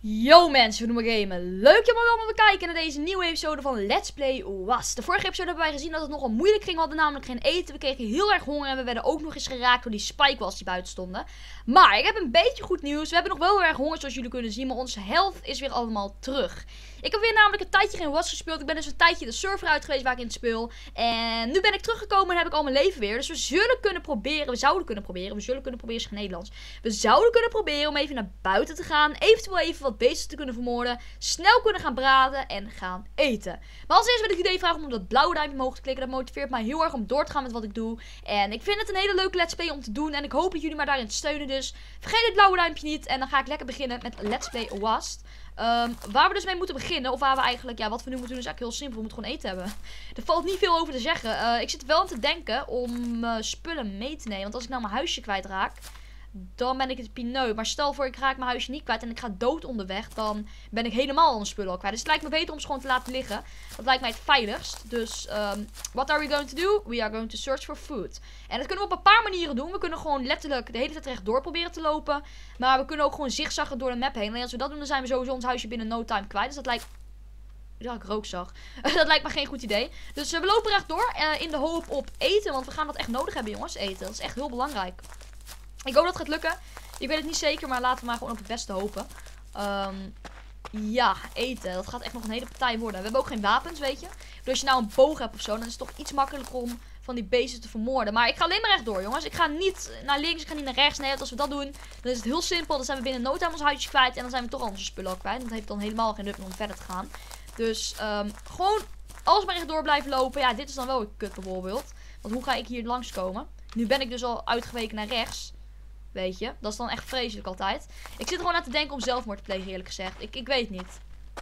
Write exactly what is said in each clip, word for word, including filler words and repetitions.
Yo mensen, we noemen gamen. Leuk dat we allemaal kijken naar deze nieuwe episode van Let's Play Was. De vorige episode hebben wij gezien dat het nogal moeilijk ging. We hadden namelijk geen eten, we kregen heel erg honger en we werden ook nog eens geraakt door die spike walls die buiten stonden. Maar ik heb een beetje goed nieuws. We hebben nog wel heel erg honger zoals jullie kunnen zien, maar onze health is weer allemaal terug. Ik heb weer namelijk een tijdje geen Was gespeeld. Ik ben dus een tijdje de server uit geweest waar ik in het speel. En nu ben ik teruggekomen en heb ik al mijn leven weer. Dus we zullen kunnen proberen, we zouden kunnen proberen, we zullen kunnen proberen, is geen Nederlands. We zouden kunnen proberen om even naar buiten te gaan. Eventueel even wat beesten te kunnen vermoorden. Snel kunnen gaan braden en gaan eten. Maar als eerst wil ik jullie vragen om op dat blauwe duimpje omhoog te klikken. Dat motiveert mij heel erg om door te gaan met wat ik doe. En ik vind het een hele leuke Let's Play om te doen. En ik hoop dat jullie mij daarin steunen. Dus vergeet het blauwe duimpje niet. En dan ga ik lekker beginnen met Let's Play Was. Um, waar we dus mee moeten beginnen, of waar we eigenlijk, ja, wat we nu moeten doen is eigenlijk heel simpel. We moeten gewoon eten hebben. Er valt niet veel over te zeggen. Uh, ik zit wel aan te denken om uh, spullen mee te nemen. Want als ik nou mijn huisje kwijtraak, dan ben ik het pineut. Maar stel voor ik raak mijn huisje niet kwijt en ik ga dood onderweg, dan ben ik helemaal al mijn spullen al kwijt. Dus het lijkt me beter om ze gewoon te laten liggen. Dat lijkt mij het veiligst. Dus, um, what are we going to do? We are going to search for food. En dat kunnen we op een paar manieren doen. We kunnen gewoon letterlijk de hele tijd rechtdoor proberen te lopen. Maar we kunnen ook gewoon zigzaggen door de map heen. En als we dat doen, dan zijn we sowieso ons huisje binnen no time kwijt. Dus dat lijkt... Ja, ik rook zag. Dat lijkt me geen goed idee. Dus uh, we lopen rechtdoor uh, in de hoop op eten. Want we gaan dat echt nodig hebben, jongens. Eten. Dat is echt heel belangrijk. Ik hoop dat het gaat lukken. Ik weet het niet zeker, maar laten we maar gewoon op het beste hopen. Um, ja, eten. Dat gaat echt nog een hele partij worden. We hebben ook geen wapens, weet je. Dus als je nou een boog hebt of zo, dan is het toch iets makkelijker om van die beesten te vermoorden. Maar ik ga alleen maar rechtdoor, jongens. Ik ga niet naar links, ik ga niet naar rechts. Nee, want als we dat doen, dan is het heel simpel. Dan zijn we binnen no time ons huisje kwijt. En dan zijn we toch al onze spullen ook kwijt. Dat heeft dan helemaal geen nut om verder te gaan. Dus um, gewoon alles maar rechtdoor blijven lopen. Ja, dit is dan wel een kut bijvoorbeeld. Want hoe ga ik hier langskomen? Nu ben ik dus al uitgeweken naar rechts. Weet je, dat is dan echt vreselijk altijd. Ik zit er gewoon aan te denken om zelfmoord te plegen, eerlijk gezegd. Ik, ik weet niet.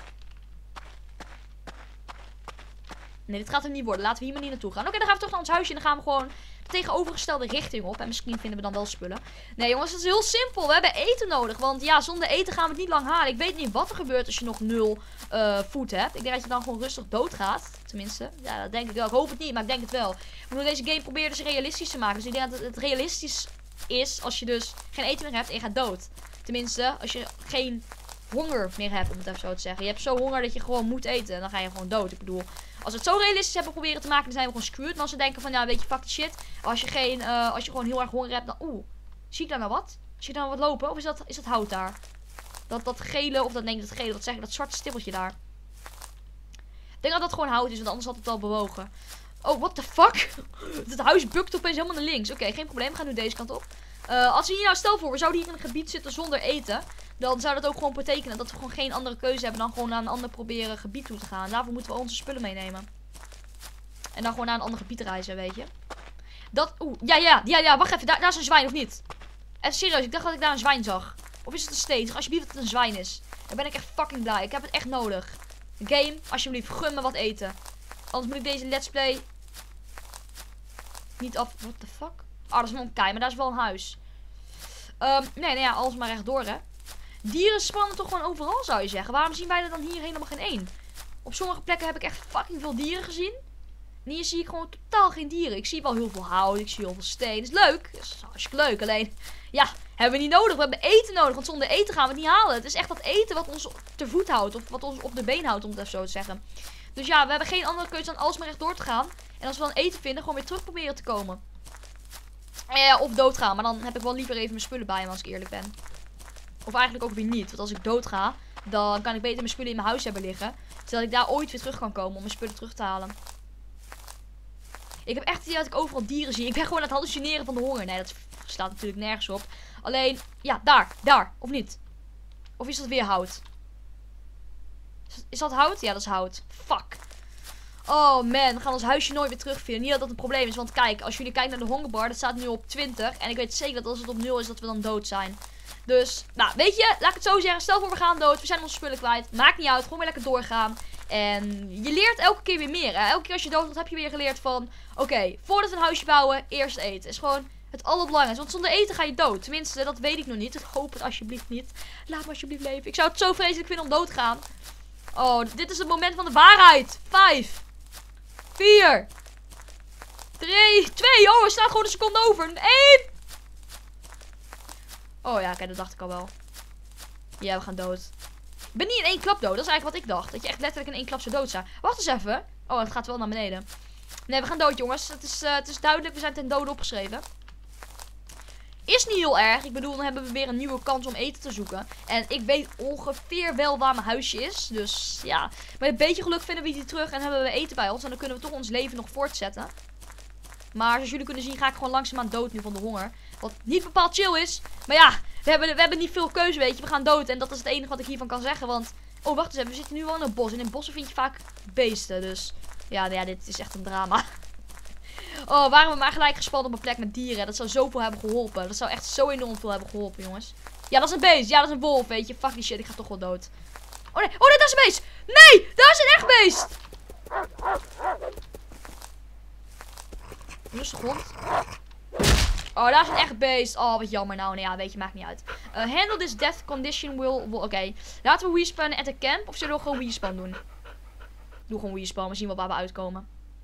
Nee, dit gaat er niet worden. Laten we hier maar niet naartoe gaan. Oké, okay, dan gaan we toch naar ons huisje en dan gaan we gewoon de tegenovergestelde richting op. En misschien vinden we dan wel spullen. Nee, jongens, het is heel simpel. We hebben eten nodig. Want ja, zonder eten gaan we het niet lang halen. Ik weet niet wat er gebeurt als je nog nul uh, food hebt. Ik denk dat je dan gewoon rustig doodgaat. Tenminste, ja, dat denk ik wel. Ik hoop het niet, maar ik denk het wel. We moeten deze game proberen dus realistisch te maken. Dus ik denk dat het, het realistisch is als je dus geen eten meer hebt en je gaat dood. Tenminste, als je geen honger meer hebt, om het even zo te zeggen. Je hebt zo honger dat je gewoon moet eten en dan ga je gewoon dood. Ik bedoel, als we het zo realistisch hebben proberen te maken, dan zijn we gewoon screwed. Maar als we denken van, ja, weet je, fuck the shit. Als je, geen, uh, als je gewoon heel erg honger hebt, dan... Oeh, zie ik daar nou wat? Zie ik daar nou wat lopen? Of is dat, is dat hout daar? Dat, dat gele, of dat, nee, dat gele, wat zeg ik, dat zwarte stippeltje daar. Ik denk dat dat gewoon hout is, want anders had het wel bewogen. Oh, what the fuck? Het huis bukt opeens helemaal naar links. Oké, okay, geen probleem. We gaan nu deze kant op. Uh, als we hier nou, stel voor, we zouden hier in een gebied zitten zonder eten. Dan zou dat ook gewoon betekenen dat we gewoon geen andere keuze hebben dan gewoon naar een ander proberen gebied toe te gaan. Daarvoor moeten we onze spullen meenemen. En dan gewoon naar een ander gebied reizen, weet je. Dat, oeh, ja, ja, ja, ja, wacht even. Daar, daar is een zwijn, of niet? Even serieus, ik dacht dat ik daar een zwijn zag. Of is het een steeds? Zeg alsjeblieft dat het een zwijn is. Dan ben ik echt fucking blij. Ik heb het echt nodig. Game, alsjeblieft, gun me wat eten. Anders moet ik deze let's play niet af... What the fuck? Oh, dat is wel een kei, maar daar is wel een huis. Um, nee, nee, ja, alles maar rechtdoor, hè. Dieren spannen toch gewoon overal, zou je zeggen. Waarom zien wij er dan hier helemaal geen één? Op sommige plekken heb ik echt fucking veel dieren gezien. En hier zie ik gewoon totaal geen dieren. Ik zie wel heel veel hout, ik zie heel veel steen. Dat is leuk. Dat is hartstikke leuk. Alleen, ja, hebben we niet nodig. We hebben eten nodig, want zonder eten gaan we het niet halen. Het is echt dat eten wat ons te voet houdt. Of wat ons op de been houdt, om het even zo te zeggen. Dus ja, we hebben geen andere keuze dan alles maar rechtdoor te gaan. En als we dan eten vinden, gewoon weer terug proberen te komen. Eh, of doodgaan. Maar dan heb ik wel liever even mijn spullen bij me, als ik eerlijk ben. Of eigenlijk ook weer niet. Want als ik dood ga, dan kan ik beter mijn spullen in mijn huis hebben liggen. Zodat ik daar ooit weer terug kan komen om mijn spullen terug te halen. Ik heb echt het idee dat ik overal dieren zie. Ik ben gewoon aan het hallucineren van de honger. Nee, dat staat natuurlijk nergens op. Alleen, ja, daar, daar. Of niet? Of is dat weer hout? Is dat, is dat hout? Ja, dat is hout. Fuck. Oh man, we gaan ons huisje nooit weer terugvinden. Niet dat dat een probleem is, want kijk, als jullie kijken naar de hongerbar, dat staat nu op twintig. En ik weet zeker dat als het op nul is, dat we dan dood zijn. Dus, nou, weet je, laat ik het zo zeggen. Stel voor, we gaan dood, we zijn onze spullen kwijt. Maakt niet uit, gewoon weer lekker doorgaan. En je leert elke keer weer meer, hè. Elke keer als je dood gaat, heb je weer geleerd van... Oké, okay, voordat we een huisje bouwen, eerst eten. Is gewoon het allerbelangrijkste. Want zonder eten ga je dood. Tenminste, dat weet ik nog niet. Ik hoop het alsjeblieft niet. Laat me alsjeblieft leven. Ik zou het zo vreselijk vinden om dood te gaan. Oh, dit is het moment van de waarheid. Vijf. Vier. Drie. Twee. Oh, er staat gewoon een seconde over. Eén. Oh ja, kijk, dat dacht ik al wel. Ja, we gaan dood. Ik ben niet in één klap dood. Dat is eigenlijk wat ik dacht. Dat je echt letterlijk in één klap zo dood zou. Wacht eens even. Oh, het gaat wel naar beneden. Nee, we gaan dood, jongens. Het is, uh, het is duidelijk. We zijn ten dode opgeschreven. Is niet heel erg. Ik bedoel, dan hebben we weer een nieuwe kans om eten te zoeken. En ik weet ongeveer wel waar mijn huisje is. Dus ja, met een beetje geluk vinden we die terug en hebben we eten bij ons. En dan kunnen we toch ons leven nog voortzetten. Maar zoals jullie kunnen zien ga ik gewoon langzaamaan dood nu van de honger. Wat niet bepaald chill is. Maar ja, we hebben, we hebben niet veel keuze, weet je. We gaan dood en dat is het enige wat ik hiervan kan zeggen. Want, oh wacht eens even, we zitten nu wel in een bos. En in bossen vind je vaak beesten. Dus ja, ja dit is echt een drama. Oh, waren we maar gelijk gespannen op een plek met dieren. Dat zou zoveel hebben geholpen. Dat zou echt zo enorm veel hebben geholpen, jongens. Ja, dat is een beest. Ja, dat is een wolf, weet je. Fuck die shit, ik ga toch wel dood. Oh nee, oh nee, dat is een beest. Nee, dat is een echt beest. Rustig rond. Oh, daar is een echt beest. Oh, wat jammer nou. Nee, ja, weet je, maakt niet uit. Uh, handle this death condition will... will Oké. Okay. Laten we respawn at a camp. Of zullen we gewoon respawn doen? Doe gewoon respawn. We zien wel waar we uitkomen.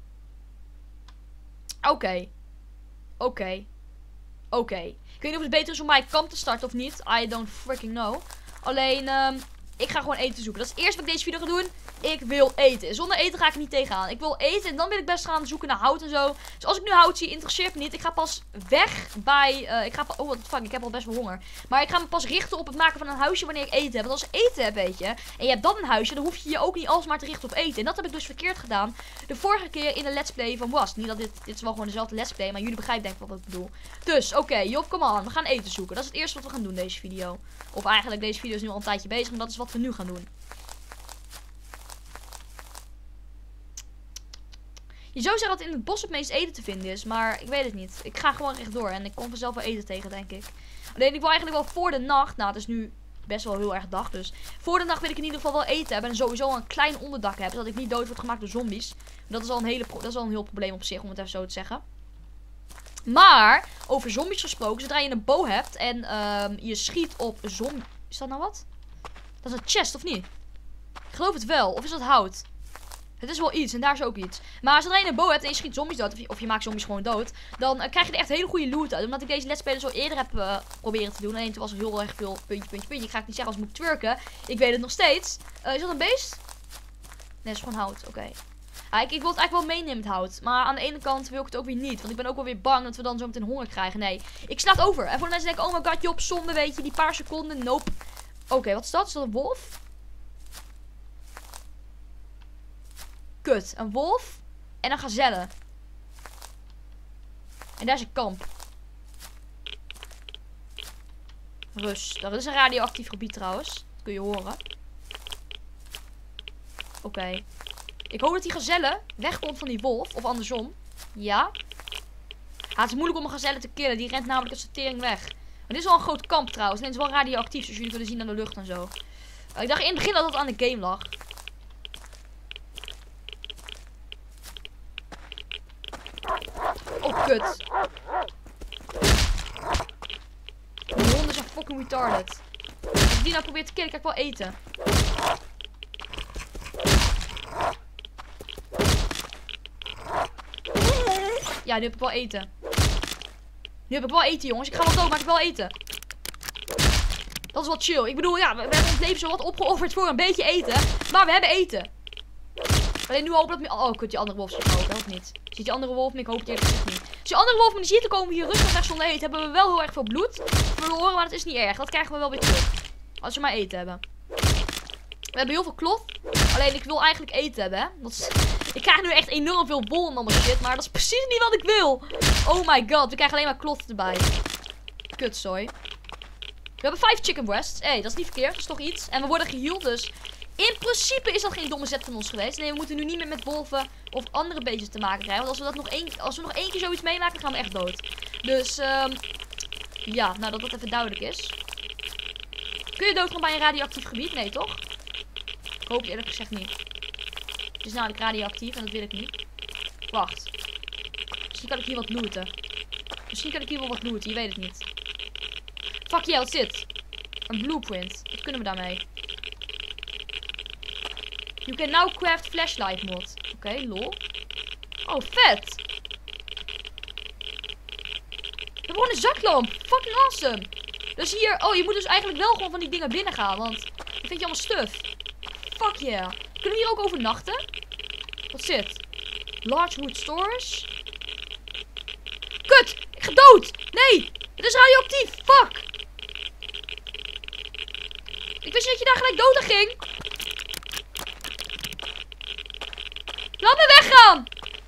Oké. Okay. Oké. Okay. Oké. Okay. Ik weet niet of het beter is om bij kamp te starten of niet. I don't freaking know. Alleen, um, ik ga gewoon eten zoeken. Dat is het eerste wat ik deze video ga doen. Ik wil eten. Zonder eten ga ik er niet tegenaan. Ik wil eten en dan wil ik best gaan zoeken naar hout en zo. Dus als ik nu hout zie, interesseert me niet. Ik ga pas weg bij... Uh, ik ga oh, wat fuck, ik heb al best wel honger. Maar ik ga me pas richten op het maken van een huisje wanneer ik eten heb. Want als ik eten heb, weet je, en je hebt dan een huisje, dan hoef je je ook niet alsmaar te richten op eten. En dat heb ik dus verkeerd gedaan. De vorige keer in de let's play van Was. Niet dat dit... Dit is wel gewoon dezelfde let's play, maar jullie begrijpen denk ik wat ik bedoel. Dus, oké, okay, Job, kom aan. We gaan eten zoeken. Dat is het eerste wat we gaan doen deze video. Of eigenlijk, deze video is nu al een tijdje bezig, maar dat is wat we nu gaan doen. Je zou zeggen dat in het bos het meest eten te vinden is, maar ik weet het niet. Ik ga gewoon rechtdoor en ik kom vanzelf wel eten tegen, denk ik. Alleen ik wil eigenlijk wel voor de nacht, nou het is nu best wel heel erg dag dus. Voor de nacht wil ik in ieder geval wel eten hebben en sowieso een klein onderdak hebben, zodat ik niet dood word gemaakt door zombies. Dat is al een, hele, dat is al een heel probleem op zich, om het even zo te zeggen. Maar, over zombies gesproken, zodra je een bow hebt en um, je schiet op zombies... Is dat nou wat? Dat is een chest, of niet? Ik geloof het wel. Of is dat hout? Het is wel iets en daar is ook iets. Maar zodra je een bow hebt en je schiet zombies dood, of je, of je maakt zombies gewoon dood, dan uh, krijg je er echt hele goede loot uit. Omdat ik deze let's play zo eerder heb uh, proberen te doen. Alleen toen was er heel erg veel puntje, puntje, puntje. Ik ga het niet zeggen als ik moet twerken. Ik weet het nog steeds. Uh, is dat een beest? Nee, het is gewoon hout. Oké. Okay. Ah, ik, ik wil het eigenlijk wel meenemen met hout. Maar aan de ene kant wil ik het ook weer niet. Want ik ben ook wel weer bang dat we dan zo meteen honger krijgen. Nee, ik sla het over. En voor de mensen denken, oh my god, Job, zonde, weet je, die paar seconden. Nope. Oké, okay, wat is dat? Is dat een wolf? Kut, een wolf en een gazelle. En daar is een kamp. Rust. Dat is een radioactief gebied trouwens. Dat kun je horen. Oké. Okay. Ik hoop dat die gazelle wegkomt van die wolf. Of andersom. Ja. Ah, het is moeilijk om een gazelle te killen. Die rent namelijk als tering weg. Maar dit is wel een groot kamp trouwens. En het is wel radioactief. Zoals jullie kunnen zien aan de lucht en zo. Uh, ik dacht in het begin dat het aan de game lag. Oh, kut. Die honden zijn fucking retarded. Als ik die nou probeer te killen, kan ik wel eten. Ja, nu heb ik wel eten. Nu heb ik wel eten, jongens. Ik ga wel dood, maar ik heb wel eten. Dat is wel chill. Ik bedoel, ja, we, we hebben ons leven zo wat opgeofferd voor een beetje eten. Maar we hebben eten. Alleen nu hoop ik dat... Oh, kut, die andere wolf ziet me ook, of niet? Ziet die andere wolf me? Ik hoop het eerlijk gezegd niet. Als die andere wolf me niet ziet, dan komen we hier rustig weg zonder eten. Hebben we wel heel erg veel bloed verloren, maar dat is niet erg. Dat krijgen we wel weer terug. Als we maar eten hebben. We hebben heel veel klof. Alleen ik wil eigenlijk eten hebben, hè. Dat is... Ik krijg nu echt enorm veel wol en allemaal shit, maar dat is precies niet wat ik wil. Oh my god, we krijgen alleen maar klof erbij. Kutzooi. We hebben vijf chicken breasts. Hé, hey, dat is niet verkeerd. Dat is toch iets. En we worden geheeld, dus... In principe is dat geen domme zet van ons geweest. Nee, we moeten nu niet meer met wolven of andere beestjes te maken krijgen. Want als we, dat nog één, als we nog één keer zoiets meemaken, gaan we echt dood. Dus, um, ja, nou dat dat even duidelijk is. Kun je doodgaan bij een radioactief gebied? Nee, toch? Ik hoop het eerlijk gezegd niet. Het is namelijk radioactief en dat wil ik niet. Wacht. Misschien kan ik hier wat looten. Misschien kan ik hier wel wat looten, je weet het niet. Fuck yeah, wat is dit? Een blueprint. Wat kunnen we daarmee? You can now craft flashlight mod. Oké, okay, lol. Oh, vet. We hebben gewoon een zaklamp. Fucking awesome. Dus hier, oh, je moet dus eigenlijk wel gewoon van die dingen binnen gaan. Want vind je allemaal stuf. Fuck yeah. Kunnen we hier ook overnachten? Wat zit? Large wood stores. Kut! Ik ga dood! Nee! Het is radioactief! Fuck! Ik wist niet dat je daar gelijk dood aan ging. Laat me weggaan!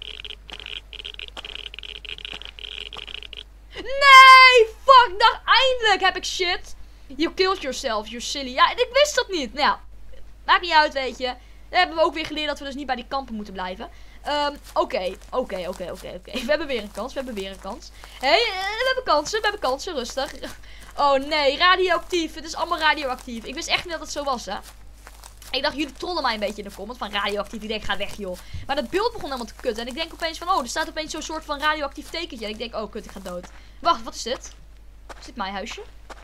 Nee! Fuck! Ik dacht, eindelijk heb ik shit. You killed yourself, you silly. Ja, ik wist dat niet. Nou ja, maakt niet uit, weet je. Dan hebben we ook weer geleerd dat we dus niet bij die kampen moeten blijven. Um, Oké, oké, oké, oké, oké. We hebben weer een kans, we hebben weer een kans. Hé, hey, we hebben kansen, we hebben kansen, rustig. Oh nee, radioactief. Het is allemaal radioactief. Ik wist echt niet dat het zo was, hè. Ik dacht, jullie trollen mij een beetje in de comments van radioactief. Ik denk, ga weg, joh. Maar dat beeld begon helemaal te kutten. En ik denk opeens van, oh, er staat opeens zo'n soort van radioactief tekentje. En ik denk, oh, kut, ik ga dood. Wacht, wat is dit? Is dit mijn huisje?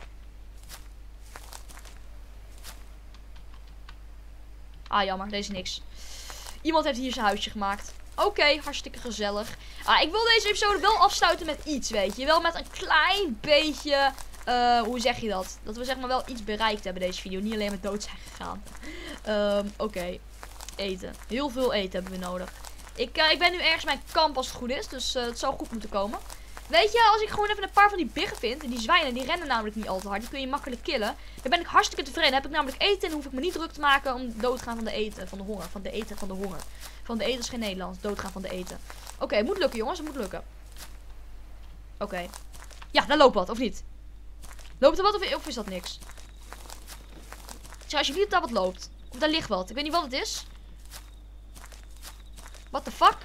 Ah, jammer, deze is niks. Iemand heeft hier zijn huisje gemaakt. Oké, okay, hartstikke gezellig. Ah, ik wil deze episode wel afsluiten met iets, weet je. Wel met een klein beetje... Uh, hoe zeg je dat? Dat we zeg maar wel iets bereikt hebben deze video. Niet alleen maar dood zijn gegaan. Um, Oké. Okay. Eten. Heel veel eten hebben we nodig. Ik, uh, ik ben nu ergens mijn kamp als het goed is. Dus uh, het zou goed moeten komen. Weet je, als ik gewoon even een paar van die biggen vind. En die zwijnen, die rennen namelijk niet al te hard. Die kun je makkelijk killen. Dan ben ik hartstikke tevreden. Dan heb ik namelijk eten en hoef ik me niet druk te maken om dood te gaan van de eten. Van de honger. Van de eten van de honger. Van de eten is geen Nederlands. Doodgaan van de eten. Oké, okay, het moet lukken jongens. Het moet lukken. Oké. Okay. Ja, daar loopt wat. Of niet? Loopt er wat of, of is dat niks? Zeg alsjeblieft dat daar wat loopt. Of daar ligt wat. Ik weet niet wat het is. What the fuck?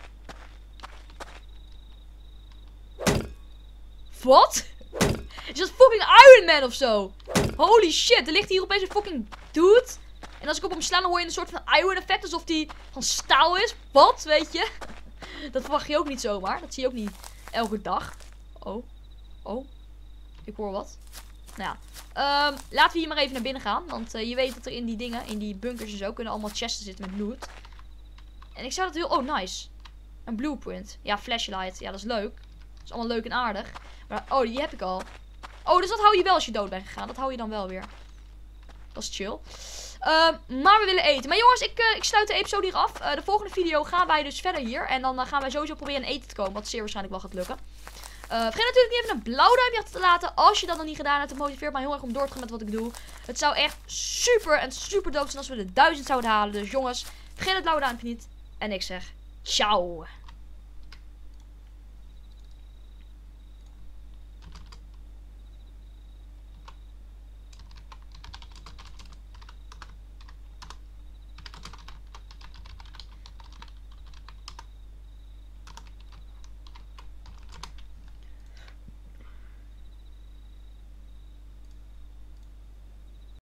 Wat? Is dat fucking Iron Man of zo? Holy shit, er ligt hier opeens een fucking dude. En als ik op hem sla, dan hoor je een soort van Iron effect. Alsof die van staal is. Wat, weet je? Dat verwacht je ook niet zomaar. Dat zie je ook niet elke dag. Oh. Oh. Ik hoor wat. Nou ja. Um, laten we hier maar even naar binnen gaan. Want uh, je weet dat er in die dingen, in die bunkers en zo, kunnen allemaal chests zitten met loot. En ik zou dat heel... Oh, nice. Een blueprint. Ja, flashlight. Ja, dat is leuk. Dat is allemaal leuk en aardig. Maar, oh, die heb ik al. Oh, dus dat hou je wel als je dood bent gegaan. Dat hou je dan wel weer. Dat is chill. Uh, maar we willen eten. Maar jongens, ik, uh, ik sluit de episode hier af. Uh, de volgende video gaan wij dus verder hier. En dan uh, gaan wij sowieso proberen aan eten te komen. Wat zeer waarschijnlijk wel gaat lukken. Uh, vergeet natuurlijk niet even een blauw duimpje achter te laten. Als je dat nog niet gedaan hebt. Het motiveert mij heel erg om door te gaan met wat ik doe. Het zou echt super en super dood zijn als we de duizend zouden halen. Dus jongens, vergeet het blauwe duimpje niet. En ik zeg, ciao.